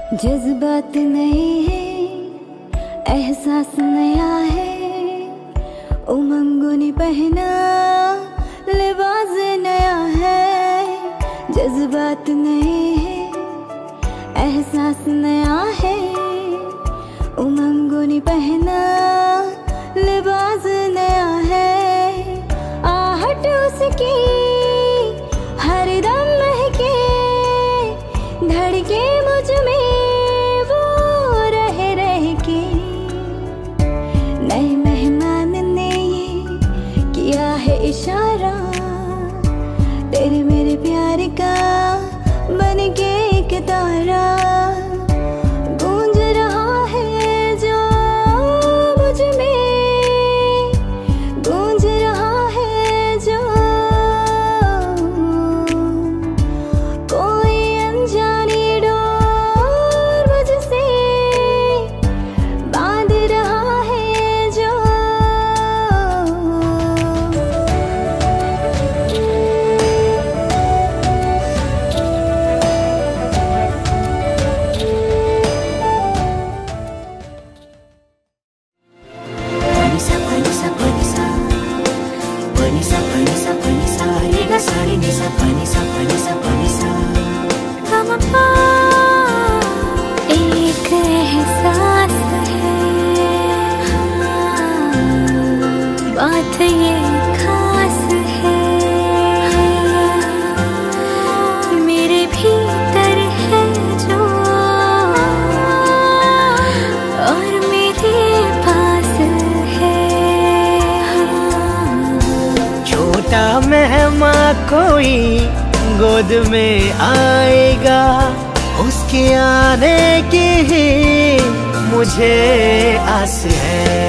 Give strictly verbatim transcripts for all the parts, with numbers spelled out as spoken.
जज्बात नए हैं, एहसास नया है, उमंगों ने पहना लिबास नया है। जज्बात नए हैं, एहसास नया है, उमंगों ने पहना लिबास नया है। आहट उसकी हर दम महके, धड़के मुझ में वो रह रह के। नए मेहमान ने ये किया है इशारा, तेरे मेरे प्यार का बन के एक तारा। गूंज रहा है जो मुझ में, गूंज रहा है जो कोई अनजानी डोर मुझसे बांध रहा है जो। एक एहसास है, बात ये खास है, मेरे भीतर है जो और मेरे पास है। छोटा मेहमान कोई गोद में आएगा, उसके आने की ही मुझे आस है।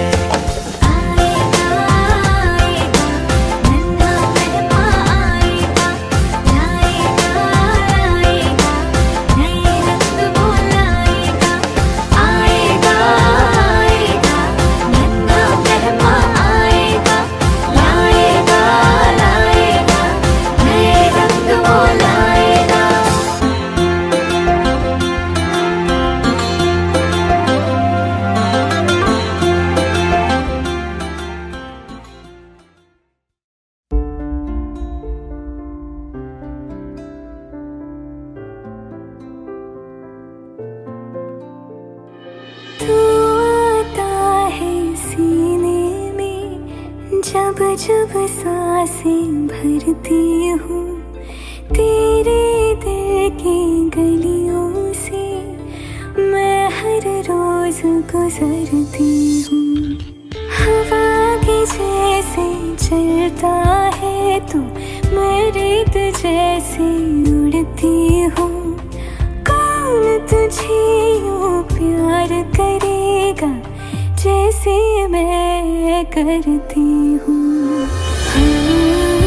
जब जब सांसें भरती हूँ, तेरे दिल की गलियों से मैं हर रोज गुजरती हूँ। हवा के जैसे चलता है तू, मैं रेत जैसे उड़ती हूँ। कौन तुझे यूँ प्यार करेगा जैसे मैं करती हूँ।